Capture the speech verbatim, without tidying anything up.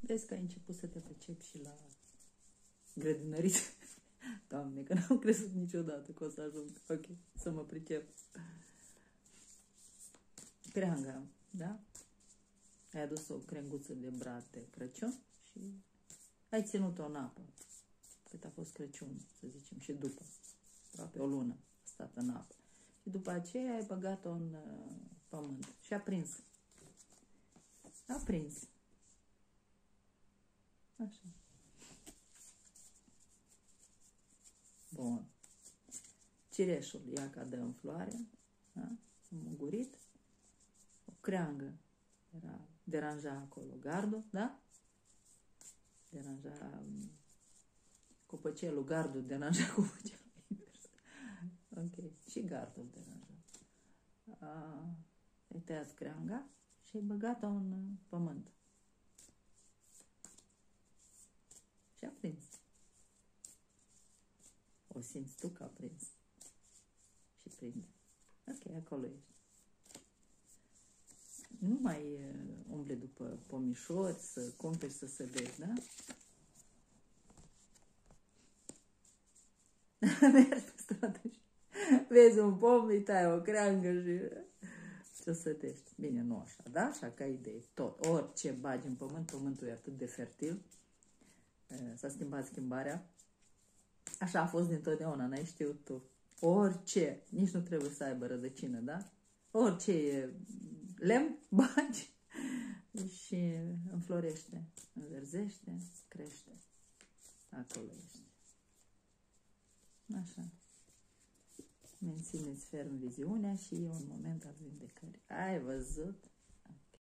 Vezi că ai început să te pricepi și la grădinărit. Doamne, că n-am crezut niciodată că o să ajung. Ok, să mă pricep. Creanga, da? Ai adus o crenguță de brad de Crăciun și ai ținut-o în apă. Cât a fost Crăciun, să zicem, și după. Aproape o lună a stat în apă. Și după aceea ai băgat-o în uh, pământ. Și a prins. A prins. Așa. Bun. Cireșul ia ca dă în floare. Da? Mugurit. O creangă. Era, deranja acolo gardul, da? Deranja um, copăcelul, gardul deranja copăcelul. Ok. Și gardul deranja. A, ai tăiat creanga și ai băgat-o în pământ. Și a prins. O simți tu că a prins. Și prinde. Ok, acolo ești. Nu mai uh, umble după pomișori, să cumperi, să se vezi, da? Mergi pe stradă și vezi un pom, îi tai o creangă și ce să tești. Bine, nu așa, da? Așa ca idee. Tot, orice bagi în pământ, pământul e atât de fertil. S-a schimbat schimbarea. Așa a fost dintotdeauna, n-ai știut tu. Orice, nici nu trebuie să aibă rădăcină, da? Orice e lemn, bagi și înflorește, înverzește, crește. Acolo ești. Așa. Mențineți ferm viziunea și e un moment al vindecării. Ai văzut?